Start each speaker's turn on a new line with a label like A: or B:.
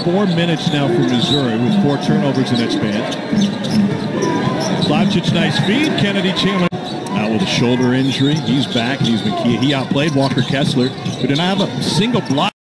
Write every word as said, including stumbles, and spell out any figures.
A: four minutes now for Missouri with four turnovers in that span. Slavchich, nice feed. Kennedy Chandler out with a shoulder injury. He's back and he's been key. He outplayed Walker Kessler, who did not have a single block.